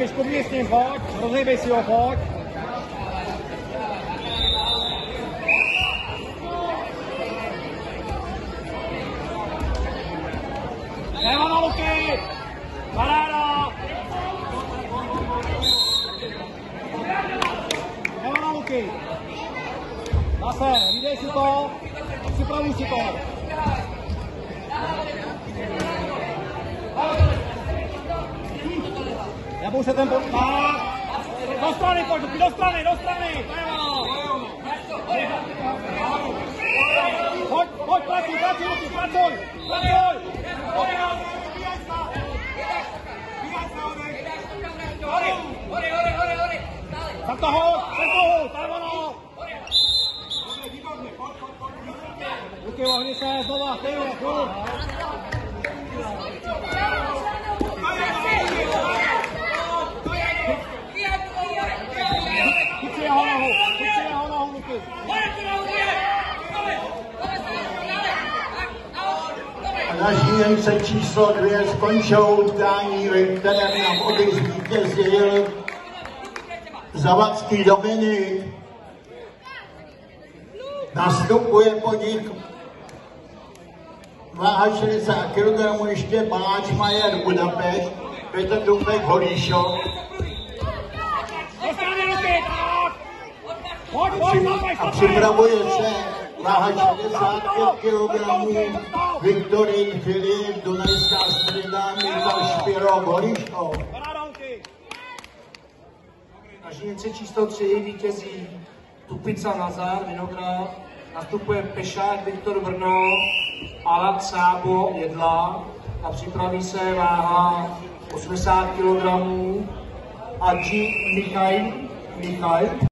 Lukáš, pobíj s ním, pojď, rozhejbej si ho, pojď. Neva na Luky! Paráda! Neva na Luky! Zase, hlídej si to, připravuj si to. Neboj se ten tak. Do strany, pojď, do strany, do strany. Pojď, pojď, pracuj, pracuj, Luky, pracuj, pracuj. Tak to hoď, tak ono. Luky, ohni se, znova, stejně, furt. Chytři jeho nohu, Luky. A naši Jence číslo 2 skončil utkání, ve kterém na body zvítězil Zavadský Dominik. Nastupuje po nich váha 60 kg ještě Baláč Majer Budapešť, Petr Dufek Holíšov. A připravuje se váha 65 kg Viktorín Filip, Dunajská Streda, Michal Špirok Holíšov. Na žíněnce číslo 3 vítězí Tupica Nazar, Vinohrad, nastupuje Pešák Viktor Brno, Alat Sábo Jedla a připraví se váha 80 kg Adži Michal.